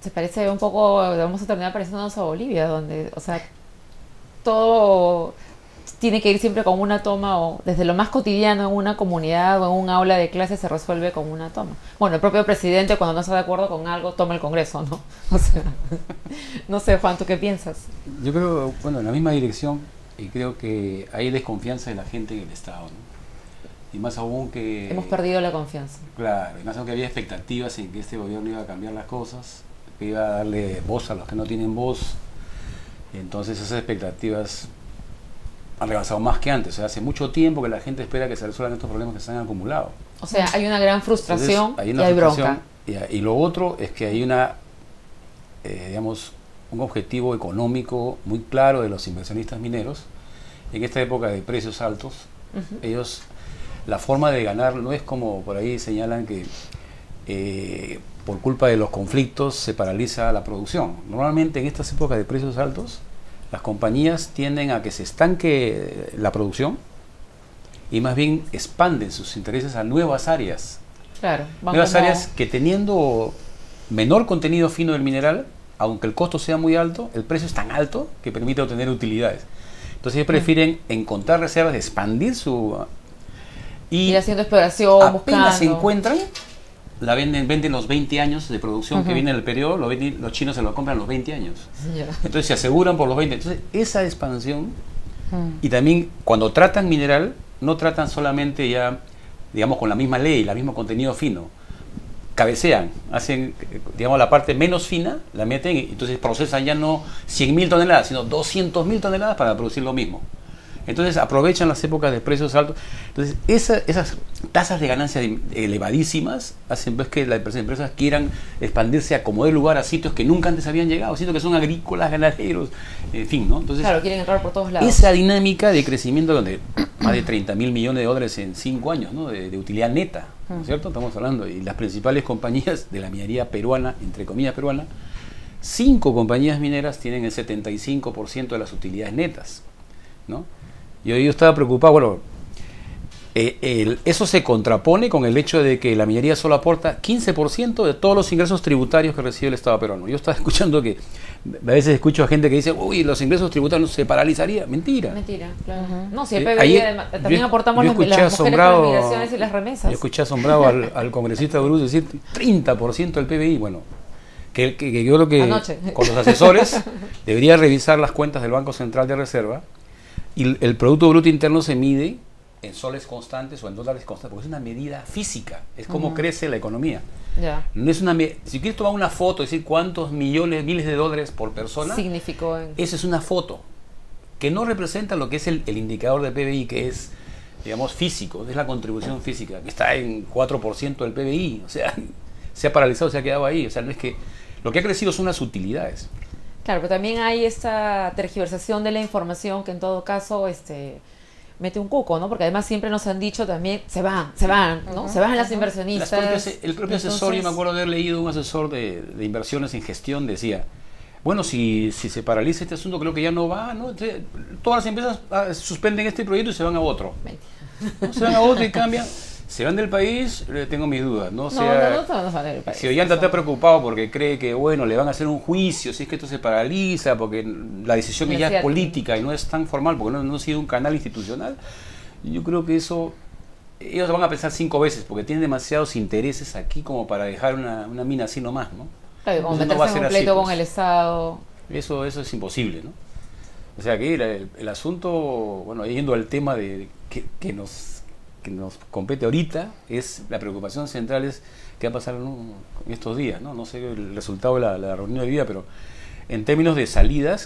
se parece un poco, vamos a terminar pareciéndonos a Bolivia, donde, o sea, todo tiene que ir siempre con una toma, o desde lo más cotidiano en una comunidad o en un aula de clase se resuelve con una toma. Bueno, el propio presidente, cuando no está de acuerdo con algo, toma el Congreso, ¿no? O sea, no sé, Juan, ¿tú qué piensas? Yo creo, bueno, en la misma dirección, y creo que hay desconfianza de la gente en el Estado, ¿no? Y más aún que... Hemos perdido la confianza. Claro, y más aún que había expectativas en que este gobierno iba a cambiar las cosas, que iba a darle voz a los que no tienen voz. Entonces esas expectativas han rebasado más que antes. O sea, hace mucho tiempo que la gente espera que se resuelvan estos problemas que se han acumulado. O sea, hay una gran frustración. Entonces, y hay bronca. Y lo otro es que hay una, digamos, un objetivo económico muy claro de los inversionistas mineros. En esta época de precios altos, ellos, la forma de ganar no es como por ahí señalan que por culpa de los conflictos se paraliza la producción. Normalmente en estas épocas de precios altos, las compañías tienden a que se estanque la producción y más bien expanden sus intereses a nuevas áreas. Claro, nuevas áreas que teniendo menor contenido fino del mineral, aunque el costo sea muy alto, el precio es tan alto que permite obtener utilidades. Entonces ellos prefieren encontrar reservas, expandir su... Y ir haciendo exploración, apenas buscando. se encuentran, la venden los 20 años de producción que viene en el periodo, los chinos se lo compran los 20 años. Entonces se aseguran por los 20. Entonces esa expansión, y también cuando tratan mineral, no tratan solamente ya, digamos, con la misma ley, el mismo contenido fino. Cabecean, hacen, digamos, la parte menos fina, la meten y entonces procesan ya no 100.000 toneladas, sino 200.000 toneladas para producir lo mismo. Entonces aprovechan las épocas de precios altos. Entonces esas tasas de ganancia elevadísimas hacen pues que las empresas quieran expandirse a como de lugar a sitios que nunca antes habían llegado, sitios que son agrícolas, ganaderos, en fin, ¿no? Entonces, claro, quieren entrar por todos lados. Esa dinámica de crecimiento donde más de 30.000 millones de dólares en 5 años, ¿no? de utilidad neta, ¿no es cierto? Estamos hablando, y las principales compañías de la minería peruana, entre comillas peruana, 5 compañías mineras tienen el 75% de las utilidades netas, ¿no? Yo estaba preocupado, bueno, eso se contrapone con el hecho de que la minería solo aporta 15% de todos los ingresos tributarios que recibe el Estado peruano. Yo estaba escuchando que, a veces escucho a gente que dice, uy, los ingresos tributarios se paralizarían. Mentira. Mentira, claro. No, si el PBI también aportamos las mujeres con las migraciones y las remesas. Yo escuché asombrado al congresista Bruce decir 30% del PBI, bueno, que yo creo que anoche, con los asesores debería revisar las cuentas del Banco Central de Reserva. Y el Producto Bruto Interno se mide en soles constantes o en dólares constantes, porque es una medida física, es como crece la economía. No es una, si quieres tomar una foto y decir cuántos millones, miles de dólares por persona, significó esa es una foto que no representa lo que es el indicador del PBI, que es, digamos, físico, es la contribución física, que está en 4% del PBI, o sea, se ha paralizado, se ha quedado ahí, o sea, no es que, lo que ha crecido son las utilidades. Claro, pero también hay esta tergiversación de la información que en todo caso mete un cuco, ¿no? Porque además siempre nos han dicho también, se van, ¿no? Se van las inversionistas. El propio asesor, yo me acuerdo de haber leído un asesor de inversiones en gestión, decía, bueno, si se paraliza este asunto, creo que ya no va, ¿no? Entonces, todas las empresas suspenden este proyecto y se van a otro. ¿No? Se van a otro y cambian. Se van del país, tengo mis dudas, ¿no? O sea, no van del país. Si Ollanta está preocupado porque cree que, bueno, le van a hacer un juicio, si es que esto se paraliza, porque la decisión ya es política y no es tan formal, porque no ha sido un canal institucional, yo creo que eso, ellos van a pensar 5 veces, porque tienen demasiados intereses aquí como para dejar una mina así nomás, ¿no? Claro, como meterse en un pleito con el Estado. Eso es imposible, ¿no? O sea, que el asunto, bueno, yendo al tema de que nos compete ahorita, es la preocupación central es qué va a pasar en estos días, ¿no? No sé el resultado de la reunión de hoy día, pero en términos de salidas,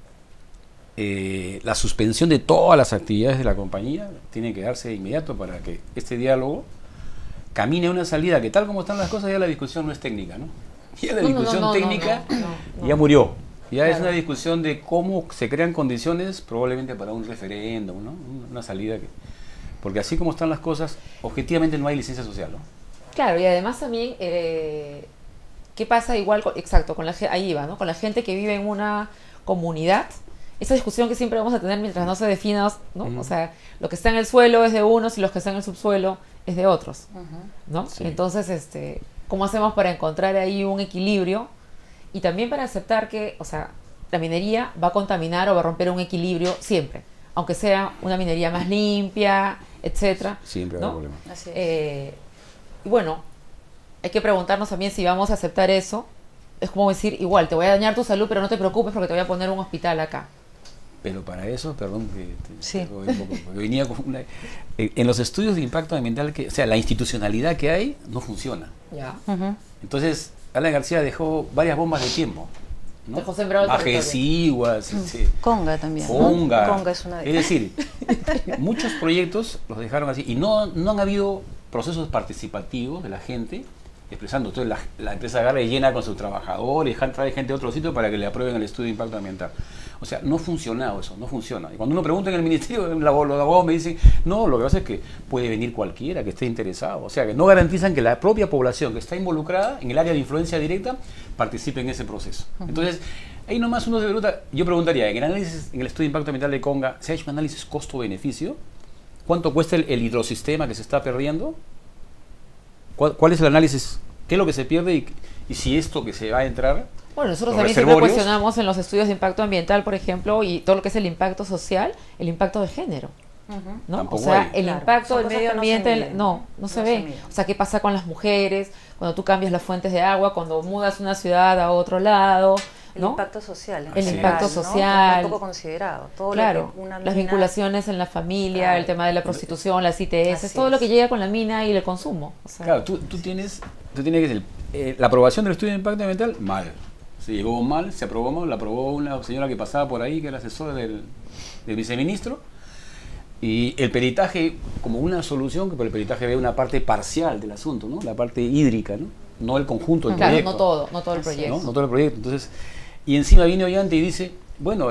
la suspensión de todas las actividades de la compañía tiene que darse de inmediato para que este diálogo camine a una salida que, tal como están las cosas, ya la discusión no es técnica, ¿no? Ya la discusión técnica ya murió. Ya es una discusión de cómo se crean condiciones probablemente para un referéndum, ¿no? Una salida que... Porque así como están las cosas, objetivamente no hay licencia social, ¿no? Claro, y además también, ¿qué pasa igual, exacto, con ahí va, ¿no? Con la gente que vive en una comunidad? Esa discusión que siempre vamos a tener mientras no se defina, ¿no? O sea, lo que está en el suelo es de unos y los que están en el subsuelo es de otros, ¿no? Sí. Entonces, ¿cómo hacemos para encontrar ahí un equilibrio y también para aceptar que, o sea, la minería va a contaminar o va a romper un equilibrio siempre, aunque sea una minería más limpia, etcétera. Siempre ¿no? hay problema. Así es. Y bueno, hay que preguntarnos también si vamos a aceptar eso. Es como decir, igual, te voy a dañar tu salud, pero no te preocupes porque te voy a poner un hospital acá. Pero para eso, perdón, que Sí. voy un poco, porque venía con en los estudios de impacto ambiental, o sea, la institucionalidad que hay no funciona. Ya. Ujú. Entonces, Alan García dejó varias bombas de tiempo, ¿no? Dejó sembrado el Majestiguas, Conga también, ¿no? Conga. Conga es una de Es decir, muchos proyectos los dejaron así y no han habido procesos participativos de la gente expresando. Entonces la empresa agarra y llena con sus trabajadores, trae gente de otro sitio para que le aprueben el estudio de impacto ambiental. O sea, no ha funcionado eso, no funciona. Y cuando uno pregunta en el ministerio, los abogados me dicen, no, lo que pasa es que puede venir cualquiera que esté interesado. O sea, que no garantizan que la propia población que está involucrada en el área de influencia directa participe en ese proceso. Entonces, ahí nomás uno se pregunta, yo preguntaría, en el análisis, en el estudio de impacto ambiental de Conga, ¿se ha hecho un análisis costo-beneficio? ¿Cuánto cuesta el hidrosistema que se está perdiendo? ¿Cuál es el análisis? ¿Qué es lo que se pierde y si esto que se va a entrar? Bueno, nosotros Los también siempre reservorios. cuestionamos en los estudios de impacto ambiental, por ejemplo, y todo lo que es el impacto social, el impacto de género. Ujú. ¿No? O Tampoco sea, hay. el Claro, impacto son del cosas medio que no se ambiente miden. no se No ve. se miden. O sea, ¿qué pasa con las mujeres cuando tú cambias las fuentes de agua, cuando mudas una ciudad a otro lado? El ¿no? impacto social. en El general, impacto ¿no? social. Es muy poco considerado. Todo Claro, lo que una las mina- vinculaciones en la familia, Claro. el tema de la prostitución, las ITS, Así todo lo es. que llega con la mina y el consumo. O sea, Claro, tú tienes que decir, la aprobación del estudio de impacto ambiental, mal. Se llegó mal, se aprobó mal, la aprobó una señora que pasaba por ahí, que era asesora del viceministro. Y el peritaje, como una solución, que por el peritaje ve una parte parcial del asunto, ¿no? La parte hídrica, ¿no? No el conjunto del claro, proyecto. no todo el Así es. proyecto. ¿No? No todo el proyecto. Entonces, y encima viene Ollanta y dice, bueno,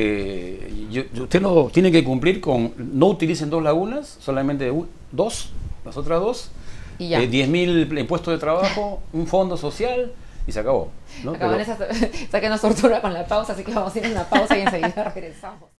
usted no tiene que cumplir con, no utilicen 2 lagunas, solamente 2, las otras 2, Y ya. 10.000 impuestos de trabajo, un fondo social, y se acabó, ¿no? Acaban Pero- esa que nos tortura con la pausa, así que vamos a ir a una pausa y enseguida regresamos.